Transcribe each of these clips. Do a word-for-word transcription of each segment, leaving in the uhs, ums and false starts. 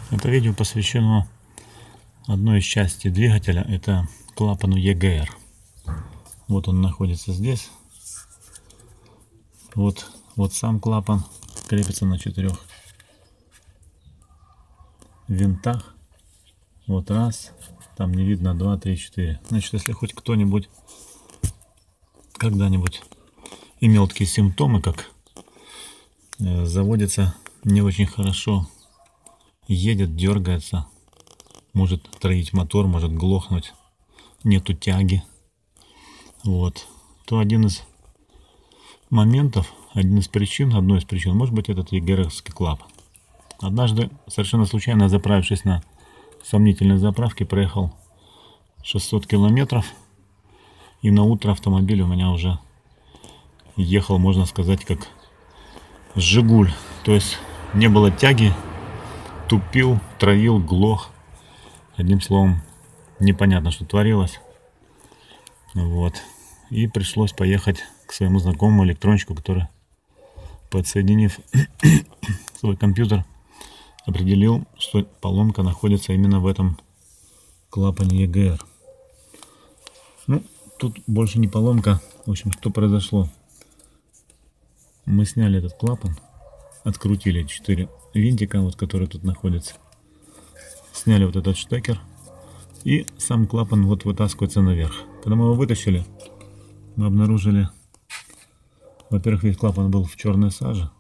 Это видео посвящено одной из частей двигателя, это клапану и джи эр. Вот он находится здесь. Вот, вот сам клапан крепится на четырех винтах. Вот раз, там не видно, два, три, четыре. Значит, если хоть кто-нибудь когда-нибудь имел такие симптомы, как э, заводится не очень хорошо, едет, дергается, может троить мотор, может глохнуть, нету тяги, вот, то один из моментов, один из причин, одной из причин может быть этот и джи эр-овский клапан. Однажды, совершенно случайно заправившись на сомнительной заправке, проехал шестьсот километров, и на утро автомобиль у меня уже ехал, можно сказать, как Жигуль, то есть не было тяги, тупил, троил, глох. Одним словом, непонятно, что творилось. Вот. И пришлось поехать к своему знакомому электронщику, который, подсоединив свой компьютер, определил, что поломка находится именно в этом клапане и джи эр. Ну, тут больше не поломка. В общем, что произошло? Мы сняли этот клапан, открутили четыре винтика, вот, которые тут находятся. Сняли вот этот штекер, и сам клапан вот вытаскивается наверх. Когда мы его вытащили, мы обнаружили, во-первых, весь клапан был в черной саже,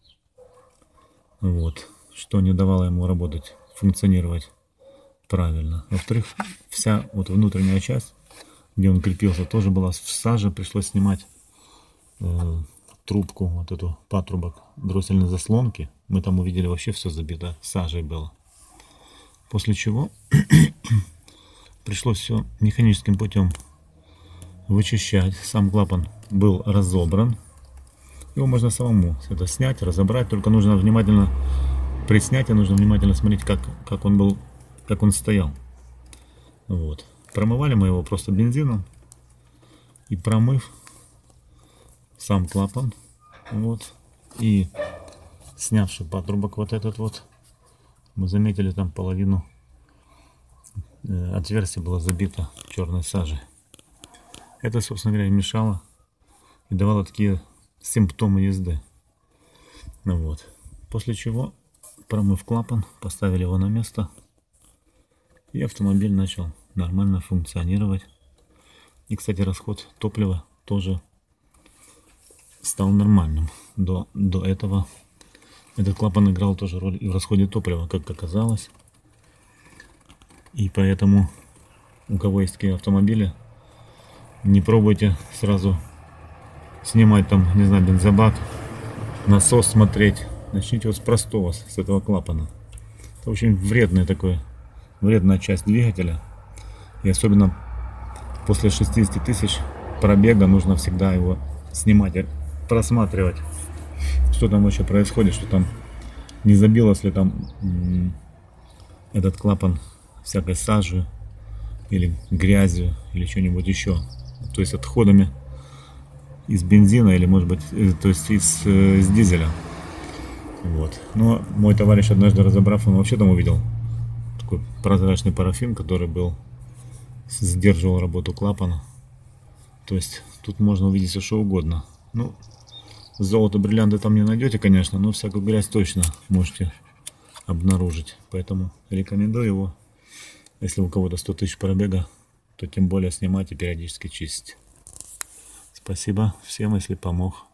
вот, что не давало ему работать, функционировать правильно. Во-вторых, вся вот внутренняя часть, где он крепился, тоже была в саже. Пришлось снимать э, трубку, вот эту патрубок дроссельной заслонки. Мы там увидели, вообще все забито сажей было. После чего пришлось все механическим путем вычищать. Сам клапан был разобран. Его можно самому это снять, разобрать. Только нужно внимательно, при снятии нужно внимательно смотреть, как, как он был, как он стоял. Вот. Промывали мы его просто бензином. И промыв сам клапан, вот, и снявший патрубок вот этот вот, мы заметили, там половину э, отверстия было забито черной сажей. Это, собственно говоря, мешало и давало такие симптомы езды. Ну вот. После чего, промыв клапан, поставили его на место, и автомобиль начал нормально функционировать. И, кстати, расход топлива тоже стал нормальным. До, до этого этот клапан играл тоже роль и в расходе топлива, как оказалось. И поэтому, у кого есть такие автомобили, не пробуйте сразу снимать там, не знаю, бензобак, насос смотреть. Начните вот с простого, с этого клапана. Это очень вредная такое, вредная часть двигателя. И особенно после шестидесяти тысяч пробега нужно всегда его снимать и просматривать, что там вообще происходит, что там не забилось ли там этот клапан всякой сажей или грязью или что-нибудь еще, то есть отходами из бензина или, может быть, то есть из, из дизеля. Вот. Но мой товарищ, однажды разобрав, он вообще там увидел такой прозрачный парафин, который был, сдерживал работу клапана. То есть тут можно увидеть все что угодно. Ну, золото, бриллианты там не найдете, конечно, но всякую грязь точно можете обнаружить. Поэтому рекомендую его, если у кого-то сто тысяч пробега, то тем более снимать и периодически чистить. Спасибо всем, если помог.